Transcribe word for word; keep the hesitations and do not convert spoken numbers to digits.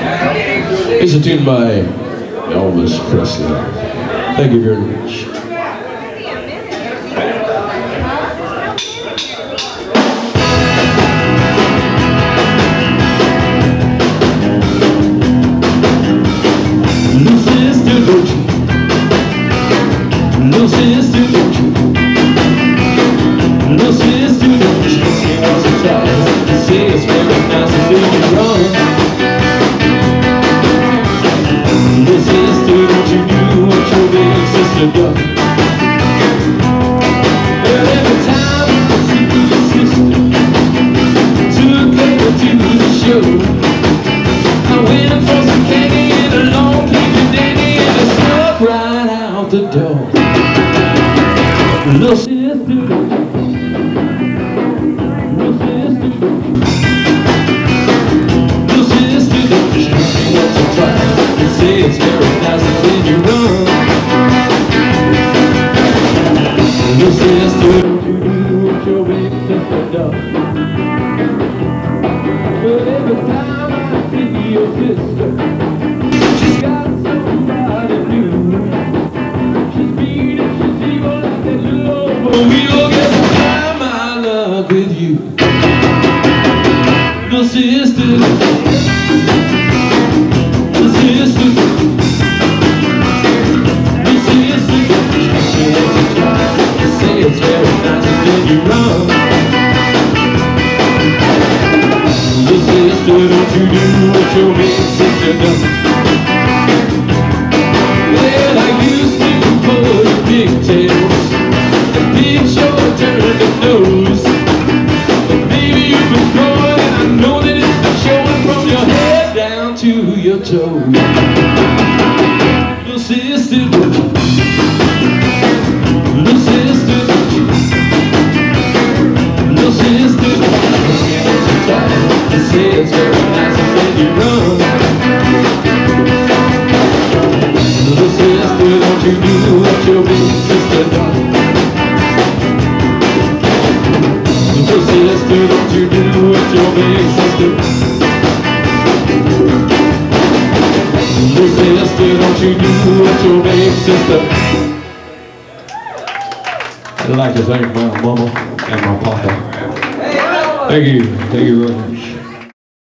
It's a tune by Elvis Presley. Thank you very much. Little sister, don't you? Little sister, don't you? Little sister, don't you? She wants to try to say it's very nice to feel you wrong. Little sister, don't you do what your big sister does? Well, every time I see your sister took her to the show, I went for some candy and a long candy dandy and I snuck right out the door. Little sister, little sister, little sister, don't you want to try and say it's very nice and then you run? Little sister, don't you do what your big sister does? But every time I see your sister, she's got somebody new. She's mean and she's evil like that little old boy. We'll get some time, my luck with you. Little sister, little sister, little sister, she wants to try to say it's very nice and then you run. Little sister, don't you do what your big sister does? Well, I used to pull your pigtails and pinch your turned up nose. But baby, you've been growing and I know that it's been showing from your head down to your toes. Little sister, don't you? Little sister, don't you? Little sister, don't you? To say it's very nice and then you run. Little sister, don't you do what your big sister does? Little sister, don't you do what your big sister does? Little sister, don't you do what your big sister does? I'd like to thank my mama and my papa. Thank you, thank you very much.